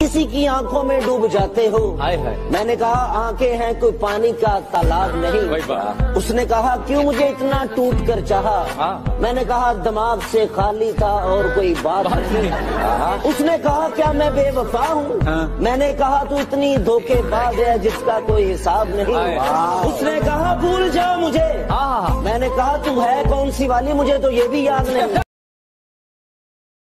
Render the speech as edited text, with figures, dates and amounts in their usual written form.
किसी की आंखों में डूब जाते हो। हाय हाय। मैंने कहा आंखें हैं कोई पानी का तालाब नहीं। उसने कहा क्यों मुझे इतना टूट कर चाहा। मैंने कहा दिमाग से खाली था और कोई बात नहीं। उसने कहा क्या मैं बेवफा हूँ। मैंने कहा तू इतनी धोखेबाज है जिसका कोई हिसाब नहीं। उसने कहा भूल जा मुझे। मैंने कहा तू है कौन सी वाली, मुझे तो ये भी याद नहीं।